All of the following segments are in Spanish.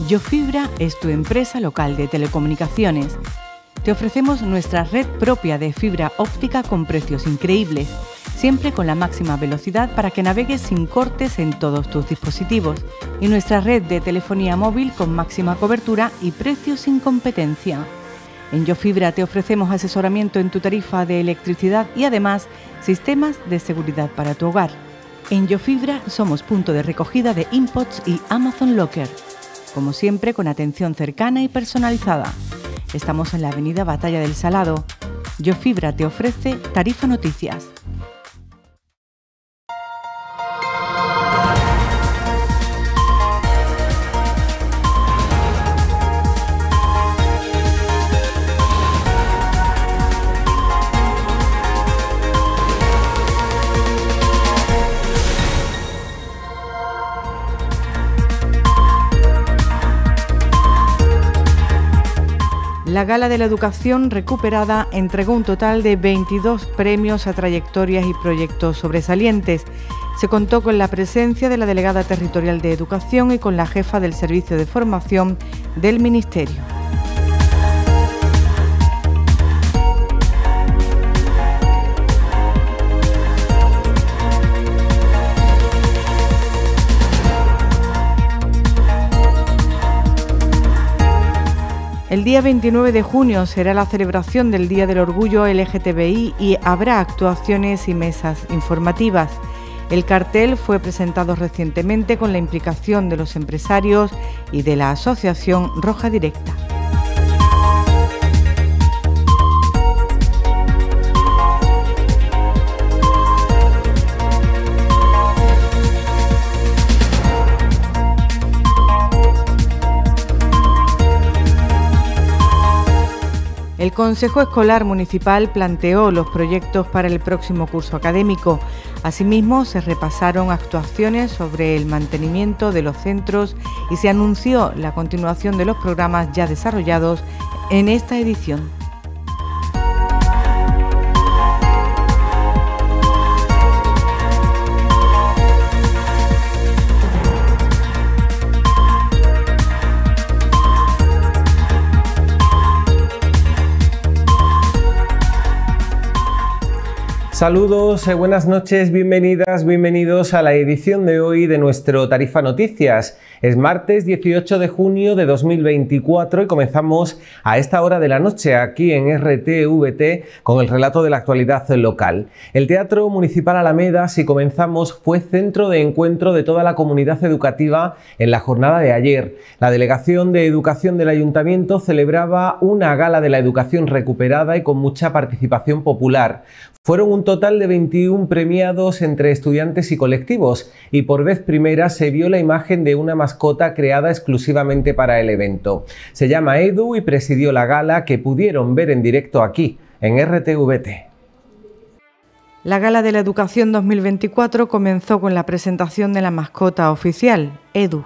YoFibra es tu empresa local de telecomunicaciones. Te ofrecemos nuestra red propia de fibra óptica con precios increíbles, siempre con la máxima velocidad para que navegues sin cortes en todos tus dispositivos, y nuestra red de telefonía móvil con máxima cobertura y precios sin competencia. En YoFibra te ofrecemos asesoramiento en tu tarifa de electricidad y además sistemas de seguridad para tu hogar. En YoFibra somos punto de recogida de InPods y Amazon Locker, como siempre con atención cercana y personalizada. Estamos en la avenida Batalla del Salado. YoFibra te ofrece Tarifa Noticias. La Gala de la Educación Recuperada entregó un total de 22 premios a trayectorias y proyectos sobresalientes. Se contó con la presencia de la delegada territorial de Educación y con la jefa del Servicio de Formación del Ministerio. El día 29 de junio será la celebración del Día del Orgullo LGTBI y habrá actuaciones y mesas informativas. El cartel fue presentado recientemente con la implicación de los empresarios y de la Asociación Roja Directa. El Consejo Escolar Municipal planteó los proyectos para el próximo curso académico. Asimismo, se repasaron actuaciones sobre el mantenimiento de los centros y se anunció la continuación de los programas ya desarrollados en esta edición. Saludos, buenas noches, bienvenidas, bienvenidos a la edición de hoy de nuestro Tarifa Noticias. Es martes 18 de junio de 2024 y comenzamos a esta hora de la noche aquí en RTVT con el relato de la actualidad local. El Teatro Municipal Alameda, si comenzamos, fue centro de encuentro de toda la comunidad educativa en la jornada de ayer. La Delegación de Educación del Ayuntamiento celebraba una gala de la educación recuperada y con mucha participación popular. Fueron un total de 21 premiados entre estudiantes y colectivos y por vez primera se vio la imagen de una mascota creada exclusivamente para el evento. Se llama Edu y presidió la gala que pudieron ver en directo aquí, en RTVT. La Gala de la Educación 2024 comenzó con la presentación de la mascota oficial, Edu.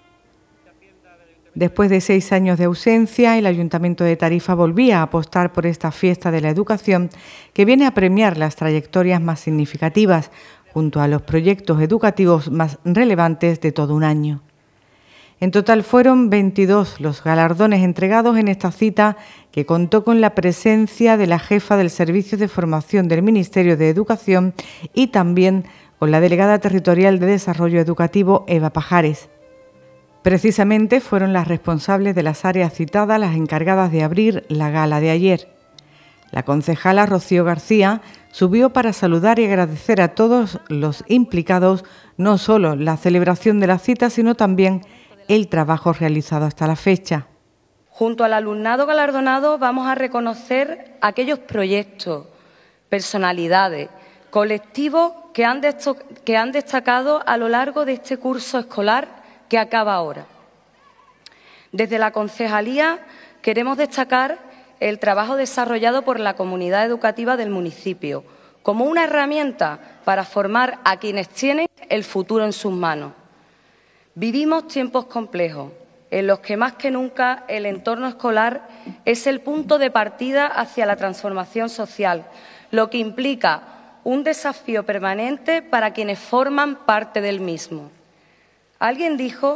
Después de 6 años de ausencia, el Ayuntamiento de Tarifa volvía a apostar por esta fiesta de la educación que viene a premiar las trayectorias más significativas, junto a los proyectos educativos más relevantes de todo un año. En total fueron 22 los galardones entregados en esta cita, que contó con la presencia de la jefa del Servicio de Formación del Ministerio de Educación y también con la delegada territorial de Desarrollo Educativo, Eva Pajares. Precisamente fueron las responsables de las áreas citadas las encargadas de abrir la gala de ayer. La concejala Rocío García subió para saludar y agradecer a todos los implicados no solo la celebración de la cita, sino también el trabajo realizado hasta la fecha. Junto al alumnado galardonado vamos a reconocer aquellos proyectos, personalidades, colectivos que han destacado a lo largo de este curso escolar que acaba ahora. Desde la concejalía queremos destacar el trabajo desarrollado por la comunidad educativa del municipio como una herramienta para formar a quienes tienen el futuro en sus manos. Vivimos tiempos complejos en los que más que nunca el entorno escolar es el punto de partida hacia la transformación social, lo que implica un desafío permanente para quienes forman parte del mismo. Alguien dijo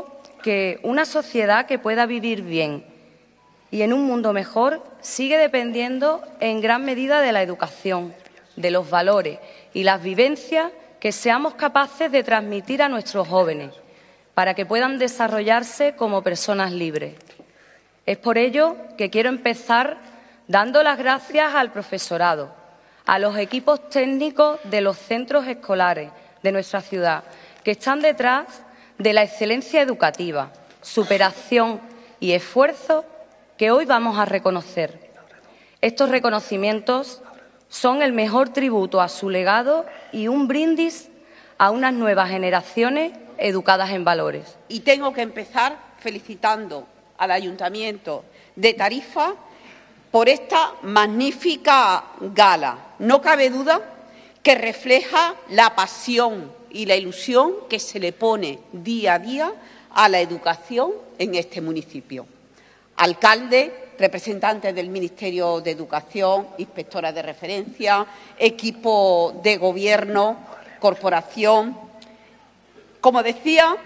que una sociedad que pueda vivir bien y en un mundo mejor sigue dependiendo en gran medida de la educación, de los valores y las vivencias que seamos capaces de transmitir a nuestros jóvenes para que puedan desarrollarse como personas libres. Es por ello que quiero empezar dando las gracias al profesorado, a los equipos técnicos de los centros escolares de nuestra ciudad, que están detrás de la excelencia educativa, superación y esfuerzo que hoy vamos a reconocer. Estos reconocimientos son el mejor tributo a su legado y un brindis a unas nuevas generaciones educadas en valores. Y tengo que empezar felicitando al Ayuntamiento de Tarifa por esta magnífica gala. No cabe duda que refleja la pasión y la ilusión que se le pone día a día a la educación en este municipio. Alcalde, representantes del Ministerio de Educación, inspectora de referencia, equipo de gobierno, corporación. Como decía,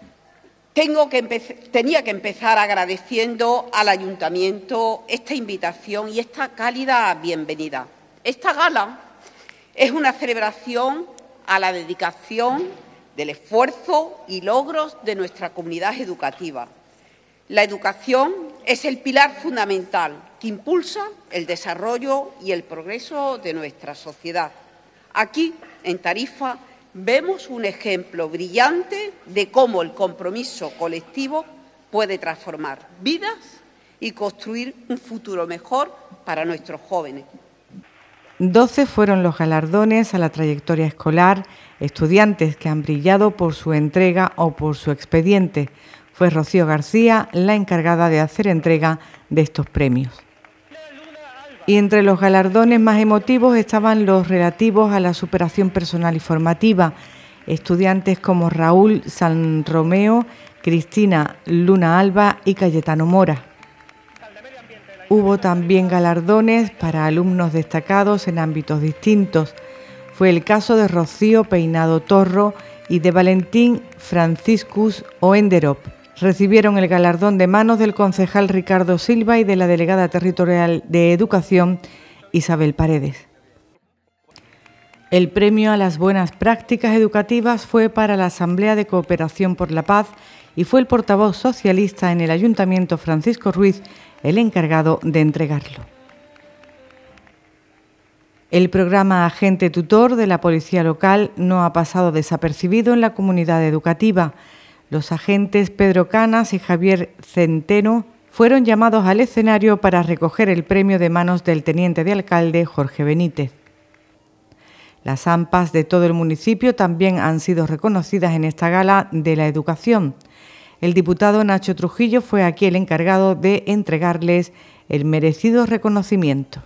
tenía que empezar agradeciendo al Ayuntamiento esta invitación y esta cálida bienvenida. Esta gala es una celebración a la dedicación del esfuerzo y logros de nuestra comunidad educativa. La educación es el pilar fundamental que impulsa el desarrollo y el progreso de nuestra sociedad. Aquí, en Tarifa, vemos un ejemplo brillante de cómo el compromiso colectivo puede transformar vidas y construir un futuro mejor para nuestros jóvenes. 12 fueron los galardones a la trayectoria escolar, estudiantes que han brillado por su entrega o por su expediente. Fue Rocío García la encargada de hacer entrega de estos premios. Y entre los galardones más emotivos estaban los relativos a la superación personal y formativa. Estudiantes como Raúl San Romeo, Cristina Luna Alba y Cayetano Mora. Hubo también galardones para alumnos destacados en ámbitos distintos. Fue el caso de Rocío Peinado Torro y de Valentín Franciscus Oenderop. Recibieron el galardón de manos del concejal Ricardo Silva y de la delegada territorial de Educación, Isabel Paredes. El premio a las buenas prácticas educativas fue para la Asamblea de Cooperación por la Paz y fue el portavoz socialista en el Ayuntamiento, Francisco Ruiz, el encargado de entregarlo. El programa Agente Tutor de la Policía Local no ha pasado desapercibido en la comunidad educativa. Los agentes Pedro Canas y Javier Centeno fueron llamados al escenario para recoger el premio de manos del teniente de alcalde Jorge Benítez. Las AMPAs de todo el municipio también han sido reconocidas en esta gala de la educación. El diputado Nacho Trujillo fue aquí el encargado de entregarles el merecido reconocimiento.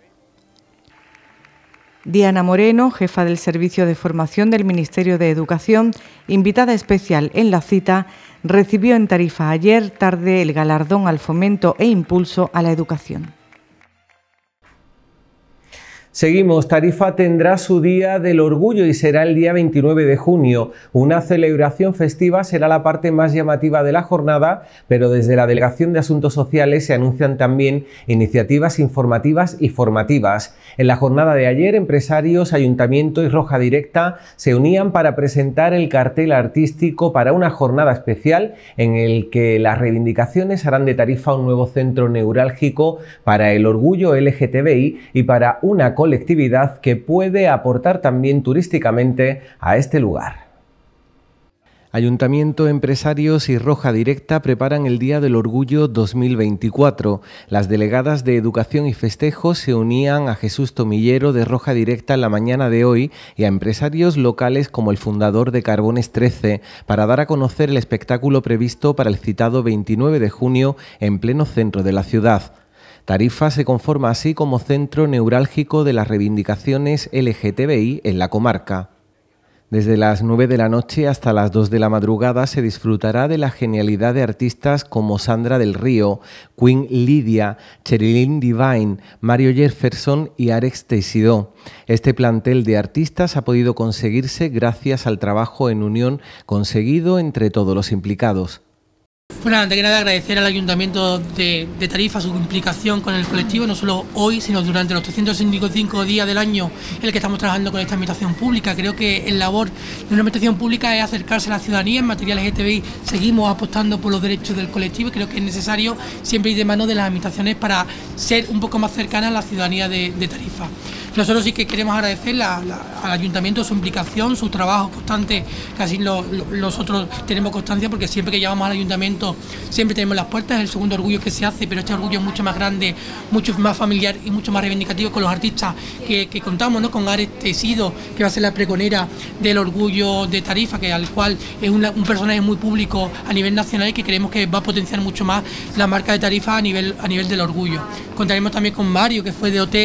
Diana Moreno, jefa del Servicio de Formación del Ministerio de Educación, invitada especial en la cita, recibió en Tarifa ayer tarde el galardón al fomento e impulso a la educación. Seguimos, Tarifa tendrá su Día del Orgullo y será el día 29 de junio. Una celebración festiva será la parte más llamativa de la jornada, pero desde la Delegación de Asuntos Sociales se anuncian también iniciativas informativas y formativas. En la jornada de ayer, empresarios, Ayuntamiento y Roja Directa se unían para presentar el cartel artístico para una jornada especial en el que las reivindicaciones harán de Tarifa un nuevo centro neurálgico para el orgullo LGTBI y para una colectividad que puede aportar también turísticamente a este lugar. Ayuntamiento, empresarios y Roja Directa preparan el Día del Orgullo 2024. Las delegadas de Educación y Festejos se unían a Jesús Tomillero de Roja Directa en la mañana de hoy y a empresarios locales como el fundador de Carbones 13 para dar a conocer el espectáculo previsto para el citado 29 de junio en pleno centro de la ciudad. Tarifa se conforma así como centro neurálgico de las reivindicaciones LGTBI en la comarca. Desde las 9 de la noche hasta las 2 de la madrugada se disfrutará de la genialidad de artistas como Sandra del Río, Queen Lidia, Cherilyn Divine, Mario Jefferson y Alex Teixidó. Este plantel de artistas ha podido conseguirse gracias al trabajo en unión conseguido entre todos los implicados. Bueno, antes que nada agradecer al Ayuntamiento de Tarifa su implicación con el colectivo, no solo hoy, sino durante los 365 días del año en el que estamos trabajando con esta administración pública. Creo que el labor de una administración pública es acercarse a la ciudadanía. En materia LGTBI seguimos apostando por los derechos del colectivo y creo que es necesario siempre ir de mano de las administraciones para ser un poco más cercanas a la ciudadanía de Tarifa. Nosotros sí que queremos agradecer al Ayuntamiento su implicación, su trabajo constante, que así nosotros tenemos constancia, porque siempre que llamamos al Ayuntamiento siempre tenemos las puertas. Es el segundo orgullo que se hace, pero este orgullo es mucho más grande, mucho más familiar y mucho más reivindicativo con los artistas que contamos, ¿no? Con Ares Tesido, que va a ser la pregonera del orgullo de Tarifa, al cual es un personaje muy público a nivel nacional y que creemos que va a potenciar mucho más la marca de Tarifa a nivel del orgullo. Contaremos también con Mario, que fue de OT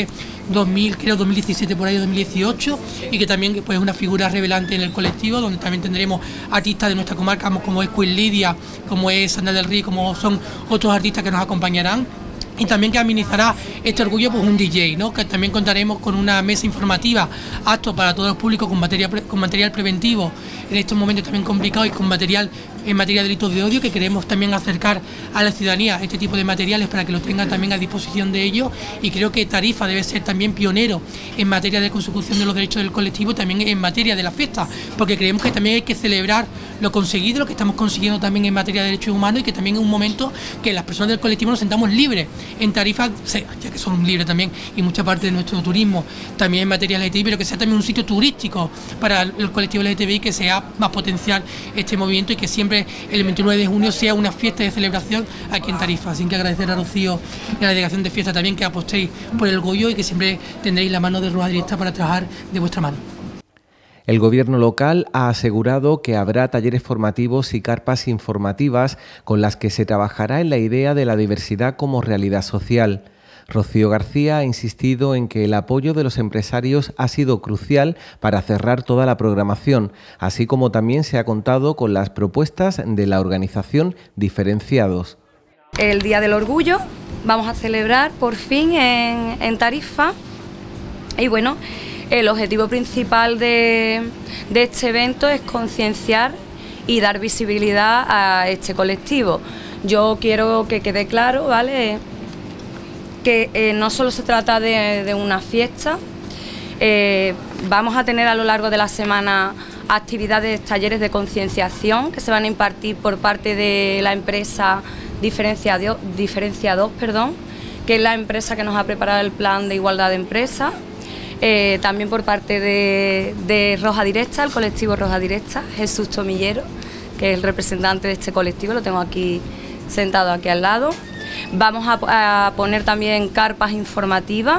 2017 por ahí, 2018, y que también pues, es una figura revelante en el colectivo, donde también tendremos artistas de nuestra comarca como es Queen Lidia, como es Sandra del Río, como son otros artistas que nos acompañarán. Y también que administrará este orgullo pues un DJ, ¿no? Que también contaremos con una mesa informativa apto para todos los públicos con material preventivo en estos momentos también complicados y con material en materia de delitos de odio, que queremos también acercar a la ciudadanía este tipo de materiales para que lo tengan también a disposición de ellos. Y creo que Tarifa debe ser también pionero en materia de consecución de los derechos del colectivo, también en materia de la fiesta, porque creemos que también hay que celebrar lo conseguido, lo que estamos consiguiendo también en materia de derechos humanos, y que también es un momento que las personas del colectivo nos sentamos libres en Tarifa, ya que son libres también, y mucha parte de nuestro turismo también en materia LGTBI, pero que sea también un sitio turístico para el colectivo LGTBI, que sea más potencial este movimiento y que siempre el 29 de junio sea una fiesta de celebración aquí en Tarifa. Así que agradecer a Rocío y a la delegación de fiesta también que apostéis por el orgullo y que siempre tendréis la mano de Roja Directa para trabajar de vuestra mano. El gobierno local ha asegurado que habrá talleres formativos y carpas informativas con las que se trabajará en la idea de la diversidad como realidad social. Rocío García ha insistido en que el apoyo de los empresarios ha sido crucial para cerrar toda la programación, así como también se ha contado con las propuestas de la organización Diferenciados. El Día del Orgullo vamos a celebrar por fin en Tarifa, y bueno, el objetivo principal de este evento es concienciar y dar visibilidad a este colectivo. Yo quiero que quede claro, ¿vale?, que no solo se trata de una fiesta. Vamos a tener a lo largo de la semana actividades, talleres de concienciación que se van a impartir por parte de la empresa Diferenciados, que es la empresa que nos ha preparado el plan de igualdad de empresa. También por parte de Roja Directa, el colectivo Roja Directa, Jesús Tomillero, que es el representante de este colectivo, lo tengo aquí sentado aquí al lado. Vamos a poner también carpas informativas.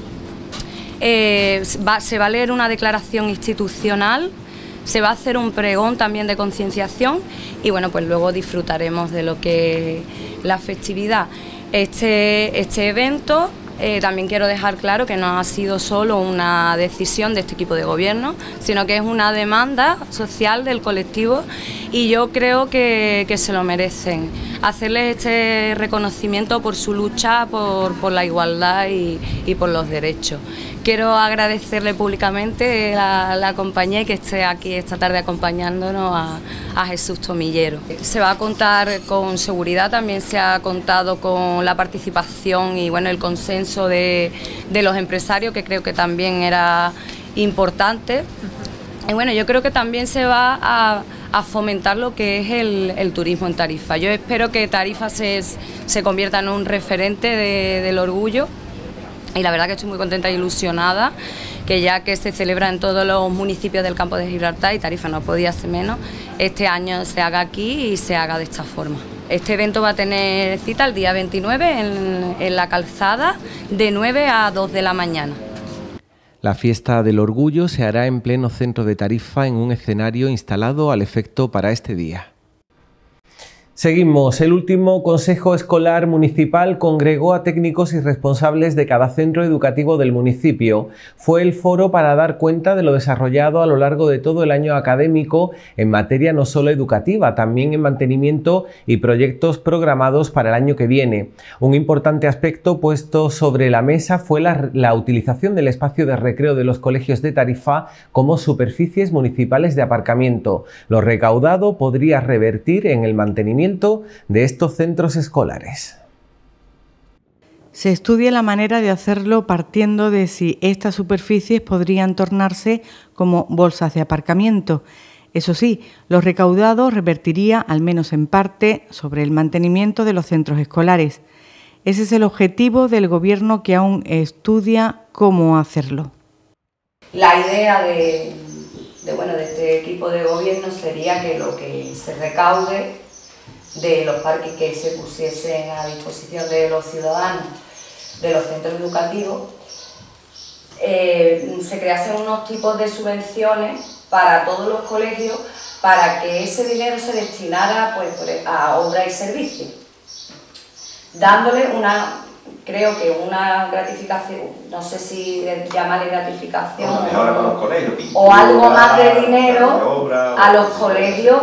Se va a leer una declaración institucional, se va a hacer un pregón también de concienciación y bueno, pues luego disfrutaremos de lo que es la festividad. Este evento también quiero dejar claro que no ha sido solo una decisión de este equipo de gobierno, sino que es una demanda social del colectivo y yo creo que se lo merecen. Hacerles este reconocimiento por su lucha por la igualdad y por los derechos. Quiero agradecerle públicamente la compañía y que esté aquí esta tarde acompañándonos a Jesús Tomillero. Se va a contar con seguridad, también se ha contado con la participación y bueno, el consenso de los empresarios, que creo que también era importante. Y bueno, yo creo que también se va a fomentar lo que es el turismo en Tarifa. Yo espero que Tarifa se convierta en un referente del orgullo. Y la verdad que estoy muy contenta e ilusionada, que ya que se celebra en todos los municipios del campo de Gibraltar y Tarifa no podía ser menos, este año se haga aquí y se haga de esta forma. Este evento va a tener cita el día 29 en la calzada de 9 a 2 de la mañana. La fiesta del orgullo se hará en pleno centro de Tarifa en un escenario instalado al efecto para este día. Seguimos. El último Consejo Escolar Municipal congregó a técnicos y responsables de cada centro educativo del municipio. Fue el foro para dar cuenta de lo desarrollado a lo largo de todo el año académico en materia no solo educativa, también en mantenimiento y proyectos programados para el año que viene. Un importante aspecto puesto sobre la mesa fue la utilización del espacio de recreo de los colegios de Tarifa como superficies municipales de aparcamiento. Lo recaudado podría revertir en el mantenimiento mantenimiento de estos centros escolares. Se estudia la manera de hacerlo partiendo de si estas superficies podrían tornarse como bolsas de aparcamiento. Eso sí, lo recaudado revertiría, al menos en parte, sobre el mantenimiento de los centros escolares. Ese es el objetivo del Gobierno, que aún estudia cómo hacerlo. La idea de este equipo de gobierno sería que lo que se recaude de los parques que se pusiesen a disposición de los ciudadanos de los centros educativos, se creasen unos tipos de subvenciones para todos los colegios para que ese dinero se destinara a obras y servicios, dándole creo que una gratificación, no sé si llamarle gratificación o algo más de dinero a los colegios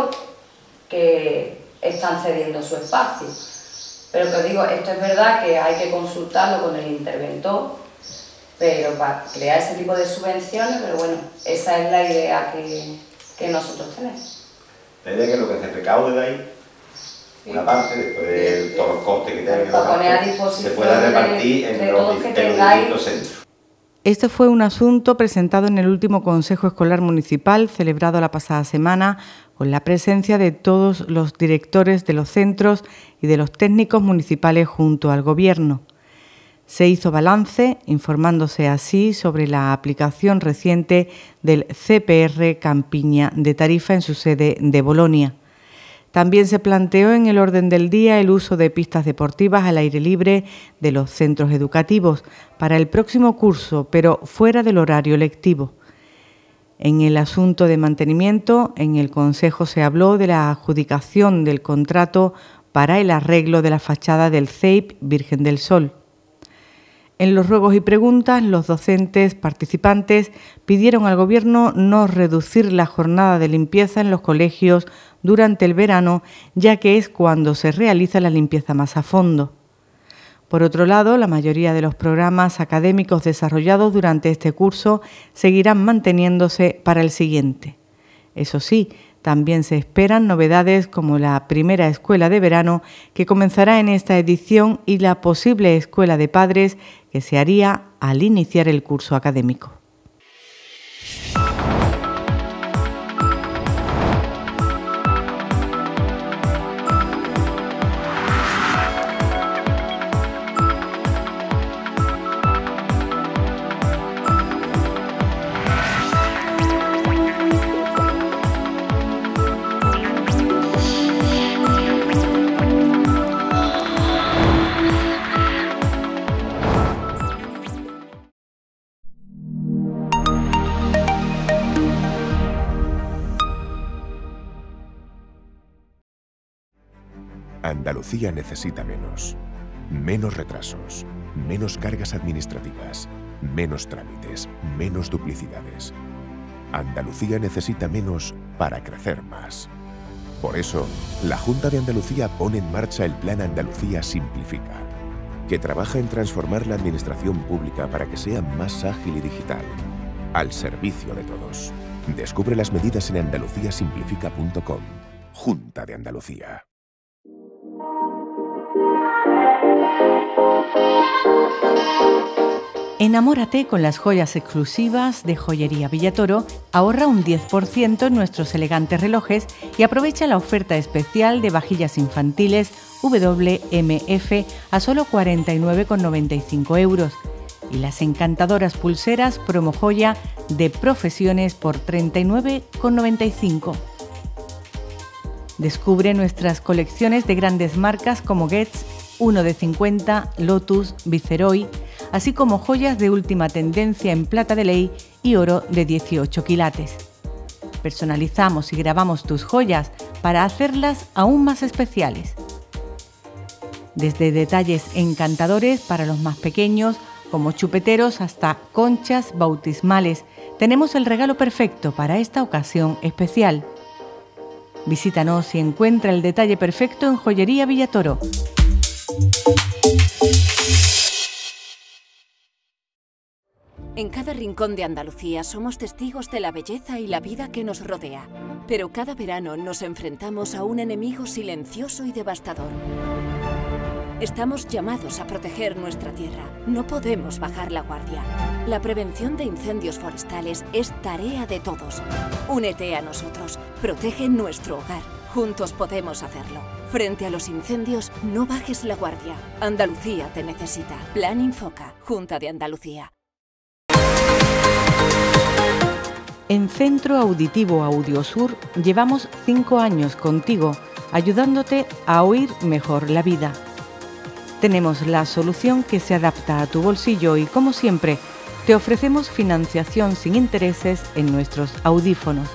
que están cediendo su espacio. Pero que os digo, esto es verdad que hay que consultarlo con el interventor, pero para crear ese tipo de subvenciones, pero bueno, esa es la idea que nosotros tenemos. La idea es que lo que se recaude de ahí, una parte, después de todos los costes que tenga que pagar, se pueda repartir entre los distintos centros. Este fue un asunto presentado en el último Consejo Escolar Municipal, celebrado la pasada semana, con la presencia de todos los directores de los centros y de los técnicos municipales junto al Gobierno. Se hizo balance, informándose así sobre la aplicación reciente del CPR Campiña de Tarifa en su sede de Bolonia. También se planteó en el orden del día el uso de pistas deportivas al aire libre de los centros educativos para el próximo curso, pero fuera del horario lectivo. En el asunto de mantenimiento, en el Consejo se habló de la adjudicación del contrato para el arreglo de la fachada del CEIP Virgen del Sol. En los ruegos y preguntas, los docentes participantes pidieron al Gobierno no reducir la jornada de limpieza en los colegios durante el verano, ya que es cuando se realiza la limpieza más a fondo. Por otro lado, la mayoría de los programas académicos desarrollados durante este curso seguirán manteniéndose para el siguiente. Eso sí, también se esperan novedades como la primera escuela de verano, que comenzará en esta edición, y la posible escuela de padres, que se haría al iniciar el curso académico. Andalucía necesita menos retrasos, menos cargas administrativas, menos trámites, menos duplicidades. Andalucía necesita menos para crecer más. Por eso, la Junta de Andalucía pone en marcha el Plan Andalucía Simplifica, que trabaja en transformar la administración pública para que sea más ágil y digital, al servicio de todos. Descubre las medidas en andaluciasimplifica.com. Junta de Andalucía. Enamórate con las joyas exclusivas de Joyería Villatoro, ahorra un 10% en nuestros elegantes relojes y aprovecha la oferta especial de vajillas infantiles WMF a solo 49,95 € y las encantadoras pulseras Promo Joya de Profesiones por 39,95 €. Descubre nuestras colecciones de grandes marcas como Guess, 1 de 50, Lotus, Viceroy, así como joyas de última tendencia en plata de ley y oro de 18 quilates. Personalizamos y grabamos tus joyas para hacerlas aún más especiales. Desde detalles encantadores para los más pequeños, como chupeteros, hasta conchas bautismales, tenemos el regalo perfecto para esta ocasión especial. Visítanos y encuentra el detalle perfecto en Joyería Villatoro. En cada rincón de Andalucía somos testigos de la belleza y la vida que nos rodea. Pero cada verano nos enfrentamos a un enemigo silencioso y devastador. Estamos llamados a proteger nuestra tierra. No podemos bajar la guardia. La prevención de incendios forestales es tarea de todos. Únete a nosotros. Protege nuestro hogar. Juntos podemos hacerlo. Frente a los incendios, no bajes la guardia. Andalucía te necesita. Plan Infoca, Junta de Andalucía. En Centro Auditivo Audiosur llevamos 5 años contigo, ayudándote a oír mejor la vida. Tenemos la solución que se adapta a tu bolsillo y, como siempre, te ofrecemos financiación sin intereses en nuestros audífonos.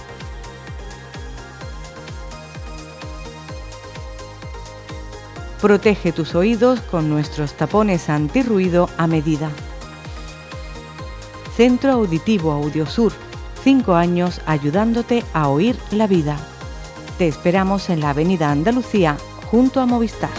Protege tus oídos con nuestros tapones antirruido a medida. Centro Auditivo Audiosur, 5 años ayudándote a oír la vida. Te esperamos en la Avenida Andalucía, junto a Movistar.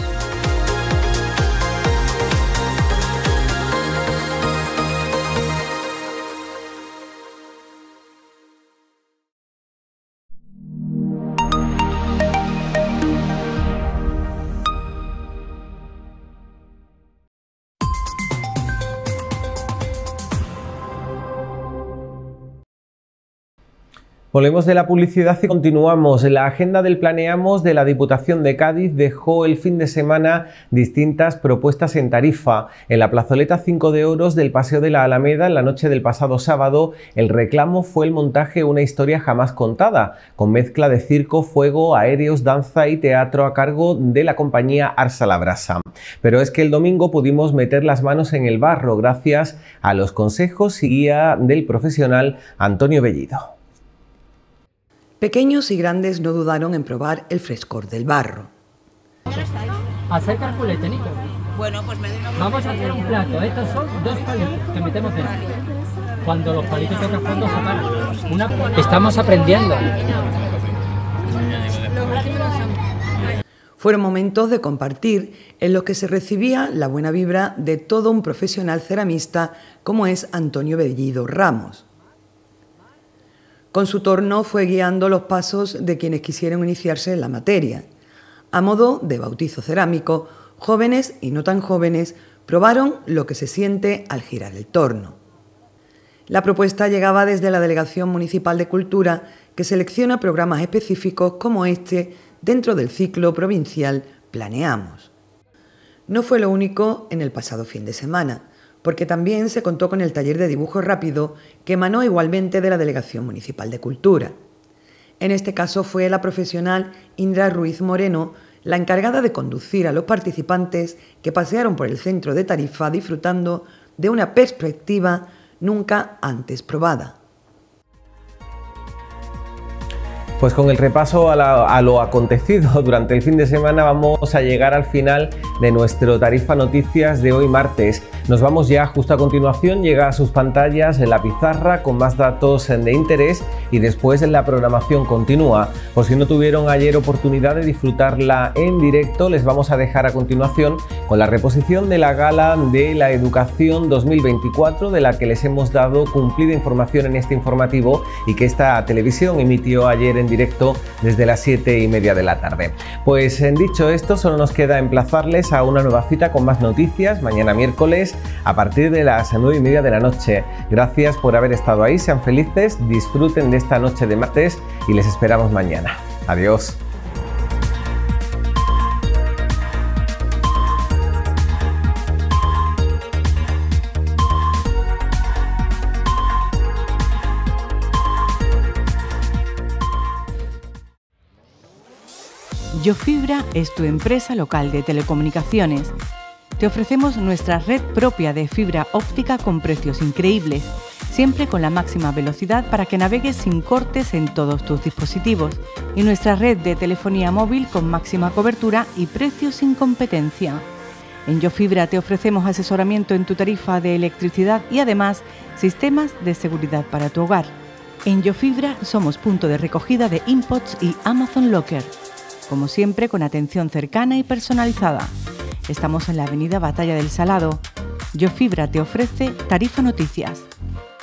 Volvemos de la publicidad y continuamos. La agenda del Planeamos de la Diputación de Cádiz dejó el fin de semana distintas propuestas en Tarifa. En la plazoleta 5 de Oros del Paseo de la Alameda, en la noche del pasado sábado, el reclamo fue el montaje Una historia jamás contada, con mezcla de circo, fuego, aéreos, danza y teatro a cargo de la compañía Arsa la Brasa. Pero es que el domingo pudimos meter las manos en el barro gracias a los consejos y guía del profesional Antonio Bellido. Pequeños y grandes no dudaron en probar el frescor del barro. Acerca el culete, Nico. Bueno, pues vamos a hacer un plato. Estos son 2 palitos que metemos dentro. Cuando los palitos tocan fondo se paran. Estamos aprendiendo. Fueron momentos de compartir en los que se recibía la buena vibra de todo un profesional ceramista como es Antonio Bellido Ramos. Con su torno fue guiando los pasos de quienes quisieron iniciarse en la materia. A modo de bautizo cerámico, jóvenes y no tan jóvenes probaron lo que se siente al girar el torno. La propuesta llegaba desde la Delegación Municipal de Cultura, que selecciona programas específicos como este dentro del ciclo provincial Planeamos. No fue lo único en el pasado fin de semana, porque también se contó con el taller de dibujo rápido que emanó igualmente de la Delegación Municipal de Cultura. En este caso fue la profesional Indra Ruiz Moreno la encargada de conducir a los participantes que pasearon por el centro de Tarifa disfrutando de una perspectiva nunca antes probada. Pues con el repaso a lo acontecido durante el fin de semana vamos a llegar al final de nuestro Tarifa Noticias de hoy martes. Nos vamos ya, justo a continuación llega a sus pantallas en la pizarra con más datos de interés y después en la programación continúa. Por si no tuvieron ayer oportunidad de disfrutarla en directo, les vamos a dejar a continuación con la reposición de la Gala de la Educación 2024, de la que les hemos dado cumplida información en este informativo y que esta televisión emitió ayer en directo desde las 7:30 de la tarde. Pues dicho esto, solo nos queda emplazarles a una nueva cita con más noticias mañana miércoles a partir de las 9:30 de la noche. Gracias por haber estado ahí, sean felices, disfruten de esta noche de martes y les esperamos mañana. Adiós. YoFibra es tu empresa local de telecomunicaciones. Te ofrecemos nuestra red propia de fibra óptica con precios increíbles, siempre con la máxima velocidad para que navegues sin cortes en todos tus dispositivos, y nuestra red de telefonía móvil con máxima cobertura y precios sin competencia. En YoFibra te ofrecemos asesoramiento en tu tarifa de electricidad y además sistemas de seguridad para tu hogar. En YoFibra somos punto de recogida de Inpots y Amazon Locker, como siempre con atención cercana y personalizada. Estamos en la avenida Batalla del Salado, Yofibra te ofrece Tarifa Noticias.